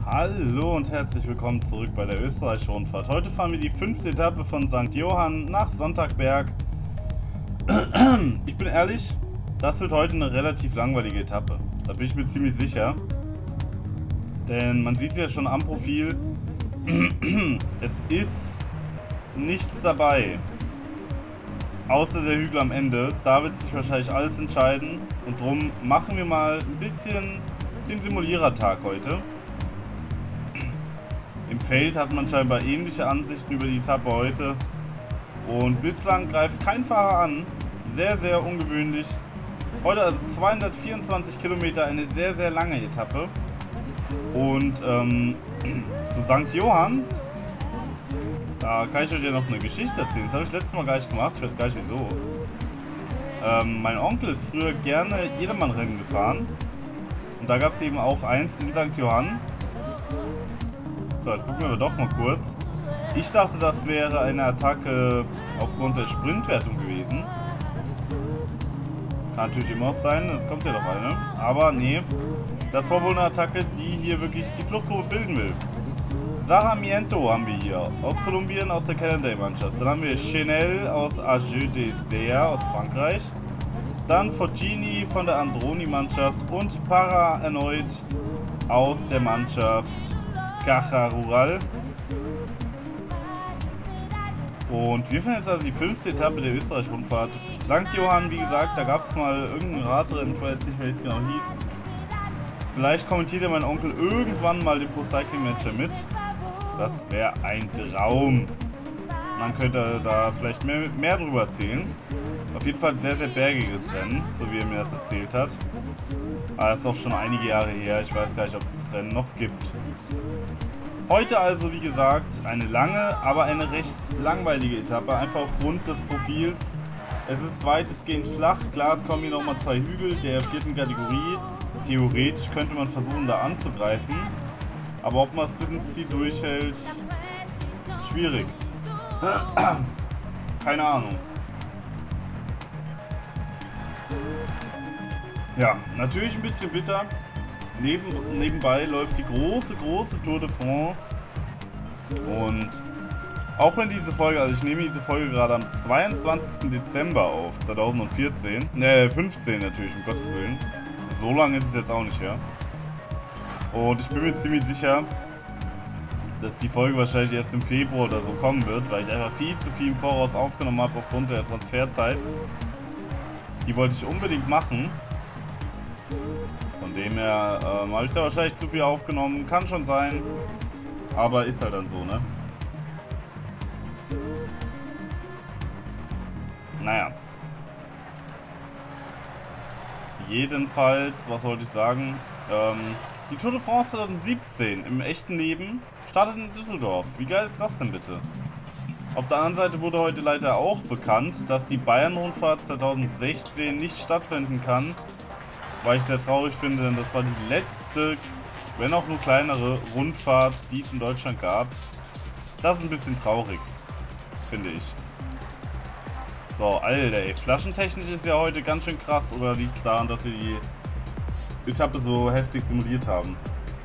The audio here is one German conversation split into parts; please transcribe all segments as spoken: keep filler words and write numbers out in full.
Hallo und herzlich willkommen zurück bei der Österreich-Rundfahrt. Heute fahren wir die fünfte Etappe von Sankt Johann nach Sonntagberg. Ich bin ehrlich, das wird heute eine relativ langweilige Etappe. Da bin ich mir ziemlich sicher. Denn man sieht es ja schon am Profil. Es ist nichts dabei. Außer der Hügel am Ende. Da wird sich wahrscheinlich alles entscheiden. Und darum machen wir mal ein bisschen den Simulierertag heute. Im Feld hat man scheinbar ähnliche Ansichten über die Etappe heute. Und bislang greift kein Fahrer an. Sehr, sehr ungewöhnlich. Heute also zweihundertvierundzwanzig Kilometer, eine sehr, sehr lange Etappe. Und ähm, zu Sankt Johann, da kann ich euch ja noch eine Geschichte erzählen. Das habe ich letztes Mal gar nicht gemacht, ich weiß gar nicht wieso. Ähm, mein Onkel ist früher gerne Jedermann-Rennen gefahren. Und da gab es eben auch eins in Sankt Johann. So, jetzt gucken wir doch mal kurz. Ich dachte, das wäre eine Attacke aufgrund der Sprintwertung gewesen. Kann natürlich immer auch sein, es kommt ja doch eine. Aber nee, das war wohl eine Attacke, die hier wirklich die Fluchtgruppe bilden will. Sarmiento haben wir hier, aus Kolumbien, aus der Cannondale-Mannschaft. Dann haben wir Chenel aus Argeux Désert aus Frankreich. Dann Foggini von der Androni-Mannschaft und Para erneut aus der Mannschaft Caja Rural. Und wir fahren jetzt also die fünfte Etappe der Österreich-Rundfahrt. Sankt Johann, wie gesagt, da gab es mal irgendein Radrennen, ich weiß jetzt nicht, wie es genau hieß. Vielleicht kommentiert ja mein Onkel irgendwann mal den Pro Cycling Manager mit. Das wäre ein Traum. Man könnte da vielleicht mehr, mehr drüber erzählen. Auf jeden Fall ein sehr, sehr bergiges Rennen, so wie er mir das erzählt hat. Aber das ist auch schon einige Jahre her. Ich weiß gar nicht, ob es das Rennen noch gibt. Heute also, wie gesagt, eine lange, aber eine recht langweilige Etappe. Einfach aufgrund des Profils. Es ist weitestgehend flach. Klar, es kommen hier nochmal zwei Hügel der vierten Kategorie. Theoretisch könnte man versuchen, da anzugreifen. Aber ob man es bis ins Ziel durchhält, schwierig. Keine Ahnung. Ja, natürlich ein bisschen bitter. Neben, nebenbei läuft die große, große Tour de France. Und auch wenn diese Folge, also ich nehme diese Folge gerade am zweiundzwanzigsten Dezember auf, zweitausendvierzehn. Ne, fünfzehn natürlich, um Gottes Willen. So lange ist es jetzt auch nicht her. Und ich bin mir ziemlich sicher, dass die Folge wahrscheinlich erst im Februar oder so kommen wird, weil ich einfach viel zu viel im Voraus aufgenommen habe aufgrund der Transferzeit. Die wollte ich unbedingt machen. Von dem her ähm, habe ich da wahrscheinlich zu viel aufgenommen. Kann schon sein. Aber ist halt dann so, ne? Naja. Jedenfalls, was wollte ich sagen? Ähm, die Tour de France zweitausendsiebzehn im echten Leben startet in Düsseldorf. Wie geil ist das denn bitte? Auf der anderen Seite wurde heute leider auch bekannt, dass die Bayern-Rundfahrt zweitausendsechzehn nicht stattfinden kann. Weil ich sehr traurig finde, denn das war die letzte, wenn auch nur kleinere, Rundfahrt, die es in Deutschland gab. Das ist ein bisschen traurig, finde ich. So, Alter, ey, flaschentechnisch ist ja heute ganz schön krass, oder liegt es daran, dass wir die Etappe so heftig simuliert haben?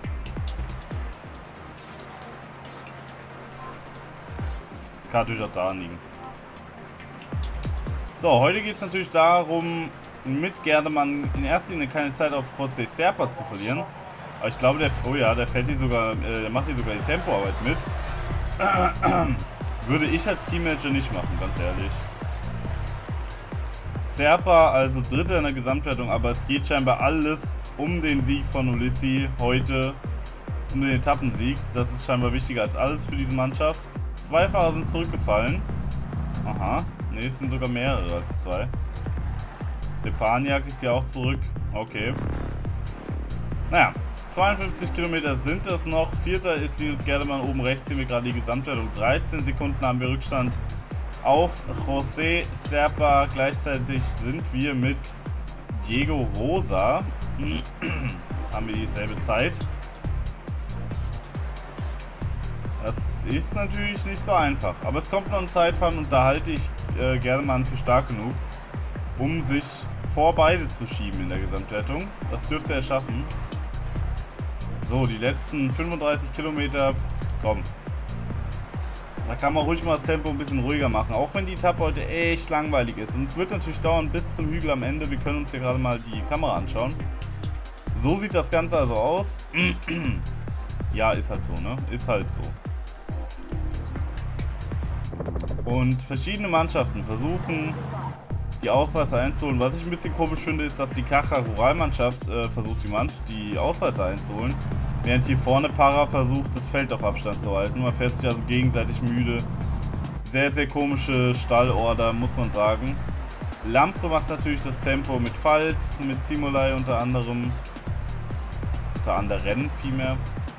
Das kann natürlich auch daran liegen. So, heute geht es natürlich darum, mit Gerdemann in erster Linie keine Zeit auf José Serpa zu verlieren. Aber ich glaube, der, oh ja, der fährt hier sogar, äh, der macht hier sogar die Tempoarbeit mit. Würde ich als Teammanager nicht machen, ganz ehrlich. Serpa also Dritter in der Gesamtwertung, aber es geht scheinbar alles um den Sieg von Ulissi heute, um den Etappensieg. Das ist scheinbar wichtiger als alles für diese Mannschaft. Zwei Fahrer sind zurückgefallen. Aha, ne, es sind sogar mehrere als zwei. Stepaniak ist ja auch zurück. Okay. Naja, zweiundfünfzig Kilometer sind es noch. Vierter ist Linus Gerdemann. Oben rechts sehen wir gerade die Gesamtwertung. dreizehn Sekunden haben wir Rückstand auf José Serpa. Gleichzeitig sind wir mit Diego Rosa. Haben wir dieselbe Zeit. Das ist natürlich nicht so einfach. Aber es kommt noch ein Zeitfahren und da halte ich äh, Gerdemann für stark genug, um sich vor beide zu schieben in der Gesamtwertung. Das dürfte er schaffen. So, die letzten fünfunddreißig Kilometer, komm. Da kann man ruhig mal das Tempo ein bisschen ruhiger machen, auch wenn die Etappe heute echt langweilig ist. Und es wird natürlich dauern bis zum Hügel am Ende. Wir können uns hier gerade mal die Kamera anschauen. So sieht das Ganze also aus. Ja, ist halt so, ne? Ist halt so. Und verschiedene Mannschaften versuchen, die Ausreißer einzuholen. Was ich ein bisschen komisch finde, ist, dass die Kacher Ruralmannschaft äh, versucht, die, Mannschaft, die Ausreißer einzuholen. Während hier vorne Para versucht, das Feld auf Abstand zu halten. Man fährt sich also gegenseitig müde. Sehr, sehr komische Stallorder, muss man sagen. Lampre macht natürlich das Tempo mit Pfalz, mit Simolai unter anderem. Unter anderem vielmehr.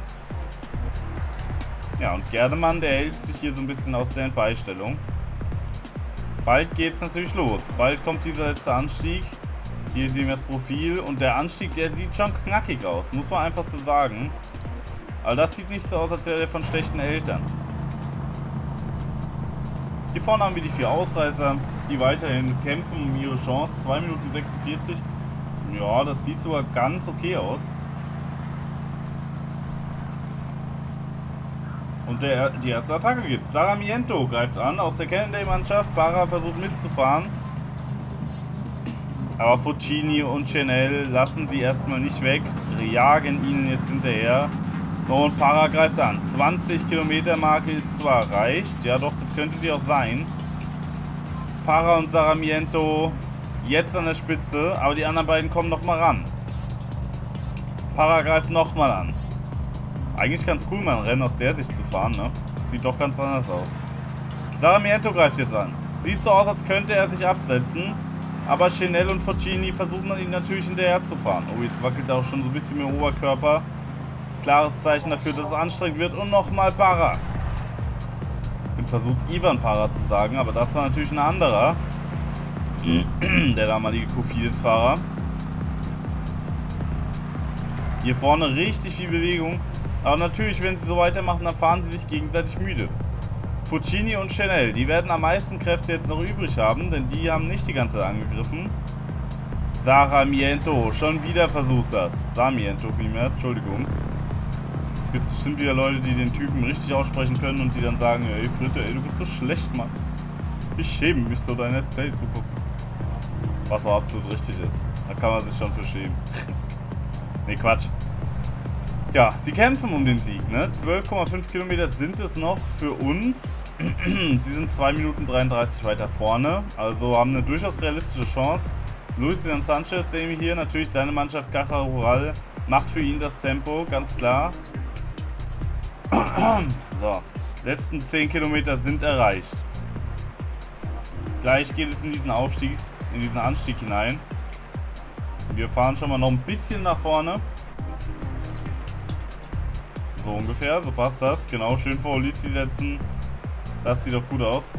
Ja, und Gerdemann, der hält sich hier so ein bisschen aus der Entbeistellung. Bald geht es natürlich los. Bald kommt dieser letzte Anstieg. Hier sehen wir das Profil. Und der Anstieg, der sieht schon knackig aus. Muss man einfach so sagen. Aber das sieht nicht so aus, als wäre der von schlechten Eltern. Hier vorne haben wir die vier Ausreißer, die weiterhin kämpfen um ihre Chance. zwei Minuten sechsundvierzig. Ja, das sieht sogar ganz okay aus. Und der, die erste Attacke gibt. Sarmiento greift an aus der Cannondale-Mannschaft. Para versucht mitzufahren. Aber Fucini und Chanel lassen sie erstmal nicht weg. Jagen ihnen jetzt hinterher. Und Para greift an. zwanzig Kilometer Marke ist zwar erreicht. Ja doch, das könnte sie auch sein. Para und Sarmiento jetzt an der Spitze. Aber die anderen beiden kommen nochmal ran. Para greift nochmal an. Eigentlich ganz cool, mal ein Rennen aus der Sicht zu fahren, ne? Sieht doch ganz anders aus. Sarmiento greift jetzt an. Sieht so aus, als könnte er sich absetzen. Aber Chanel und Fucini versuchen ihn natürlich hinterher zu fahren. Oh, jetzt wackelt er auch schon so ein bisschen mit dem Oberkörper. Klares Zeichen dafür, dass es anstrengend wird. Und nochmal Para. Ich bin versucht, Ivan Para zu sagen, aber das war natürlich ein anderer. Der damalige Cofidis-Fahrer. Hier vorne richtig viel Bewegung. Aber natürlich, wenn sie so weitermachen, dann fahren sie sich gegenseitig müde. Fucini und Chanel, die werden am meisten Kräfte jetzt noch übrig haben, denn die haben nicht die ganze Zeit angegriffen. Sarmiento, schon wieder versucht das. Sarmiento vielmehr, Entschuldigung. Jetzt gibt es bestimmt wieder Leute, die den Typen richtig aussprechen können und die dann sagen, ey Fritte, ey, du bist so schlecht, Mann. Ich schäme mich so, dein Let's Play zu gucken. Was auch absolut richtig ist. Da kann man sich schon für schämen. Ne, Quatsch. Ja, sie kämpfen um den Sieg, ne? zwölf Komma fünf Kilometer sind es noch für uns. Sie sind zwei Minuten dreiunddreißig weiter vorne, also haben eine durchaus realistische Chance. Luis Leon Sanchez sehen wir hier, natürlich seine Mannschaft Caja Rural macht für ihn das Tempo, ganz klar. So, letzten zehn Kilometer sind erreicht. Gleich geht es in diesen Aufstieg, in diesen Anstieg hinein. Wir fahren schon mal noch ein bisschen nach vorne. So ungefähr, so passt das. Genau, schön vor Ulizi setzen. Das sieht doch gut aus.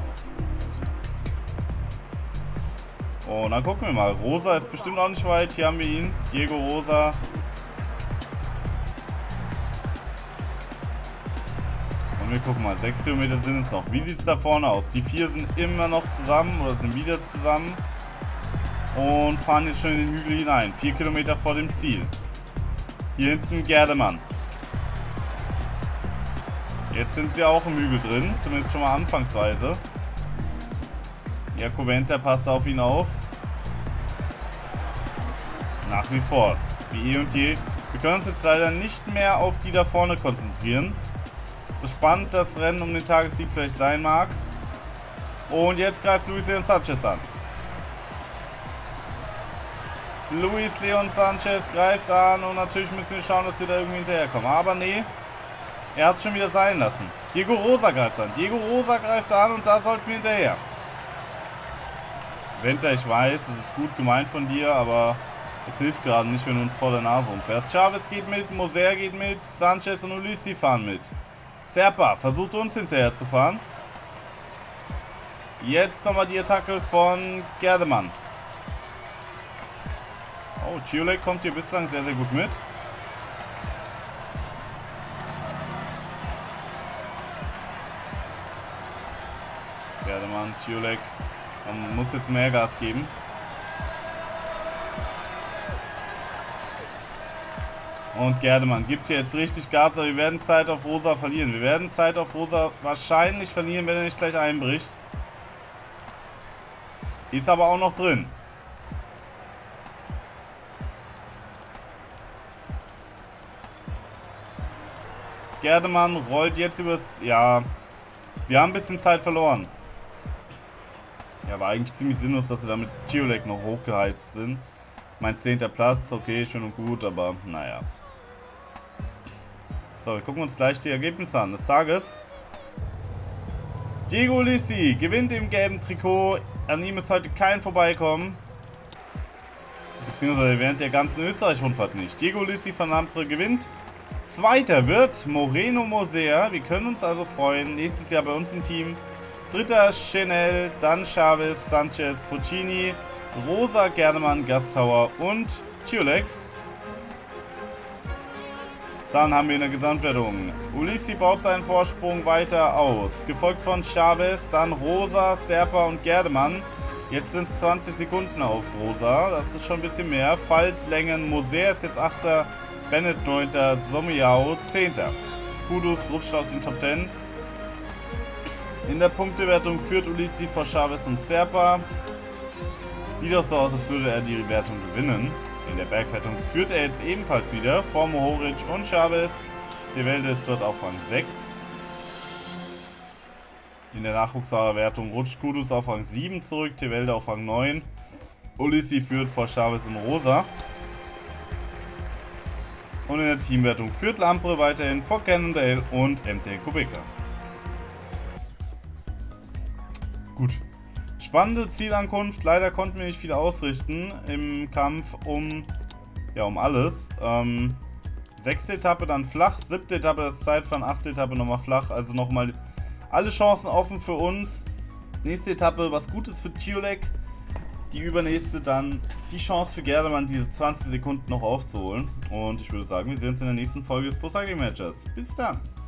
Und dann gucken wir mal. Rosa ist bestimmt auch nicht weit. Hier haben wir ihn. Diego Rosa. Und wir gucken mal. sechs Kilometer sind es noch. Wie sieht es da vorne aus? Die vier sind immer noch zusammen oder sind wieder zusammen. Und fahren jetzt schon in den Hügel hinein. vier Kilometer vor dem Ziel. Hier hinten Gerdemann. Jetzt sind sie auch im Hügel drin, zumindest schon mal anfangsweise. Jacoventa passt auf ihn auf. Nach wie vor, wie eh und je. Wir können uns jetzt leider nicht mehr auf die da vorne konzentrieren. So spannend das Rennen um den Tagessieg vielleicht sein mag. Und jetzt greift Luis Leon Sanchez an. Luis Leon Sanchez greift an und natürlich müssen wir schauen, dass wir da irgendwie hinterherkommen. Aber nee. Er hat es schon wieder sein lassen. Diego Rosa greift an. Diego Rosa greift an und da sollten wir hinterher. Venta, ich weiß, es ist gut gemeint von dir, aber es hilft gerade nicht, wenn du uns vor der Nase umfährst. Chavez geht mit, Moser geht mit, Sanchez und Ulissi fahren mit. Serpa versucht uns hinterher zu fahren. Jetzt nochmal die Attacke von Gerdemann. Oh, Ciolek kommt hier bislang sehr, sehr gut mit. Gerdemann, Ciolek. Man muss jetzt mehr Gas geben. Und Gerdemann gibt hier jetzt richtig Gas, aber wir werden Zeit auf Rosa verlieren. Wir werden Zeit auf Rosa wahrscheinlich verlieren, wenn er nicht gleich einbricht. Ist aber auch noch drin. Gerdemann rollt jetzt übers... Ja, wir haben ein bisschen Zeit verloren. Ja, war eigentlich ziemlich sinnlos, dass wir da mit Ciolek noch hochgeheizt sind. Mein zehnter Platz, okay, schön und gut, aber naja. So, wir gucken uns gleich die Ergebnisse an des Tages. Diego Ulissi gewinnt im gelben Trikot. An ihm ist heute kein Vorbeikommen. Beziehungsweise während der ganzen Österreich-Rundfahrt nicht. Diego Ulissi von Lampre gewinnt. Zweiter wird Moreno Moser. Wir können uns also freuen. Nächstes Jahr bei uns im Team. Dritter Chanel, dann Chavez, Sanchez, Fucini, Rosa, Gerdemann, Gastauer und Ciolek. Dann haben wir in der Gesamtwertung Ulissi baut seinen Vorsprung weiter aus. Gefolgt von Chavez, dann Rosa, Serpa und Gerdemann. Jetzt sind es zwanzig Sekunden auf Rosa. Das ist schon ein bisschen mehr. Falls-Längen, Moser ist jetzt achter, Bennett neunter, Somiao zehnter. Kudus rutscht aus den Top zehn. In der Punktewertung führt Ulissi vor Chavez und Serpa. Sieht auch so aus, als würde er die Wertung gewinnen. In der Bergwertung führt er jetzt ebenfalls wieder vor Mohoric und Chavez. Tewelde ist dort auf Rang sechs. In der Nachwuchsfahrerwertung rutscht Kudus auf Rang sieben zurück, Tewelde auf Rang neun. Ulissi führt vor Chavez und Rosa. Und in der Teamwertung führt Lampre weiterhin vor Cannondale und M T Kubica. Gut. Spannende Zielankunft. Leider konnten wir nicht viel ausrichten im Kampf um, ja, um alles. Ähm, sechste Etappe dann flach, siebte Etappe das Zeitfahren, achte Etappe nochmal flach. Also nochmal alle Chancen offen für uns. Nächste Etappe was Gutes für Ciolek. Die übernächste dann die Chance für Gerdemann, diese zwanzig Sekunden noch aufzuholen. Und ich würde sagen, wir sehen uns in der nächsten Folge des Pro Cycling Managers. Bis dann!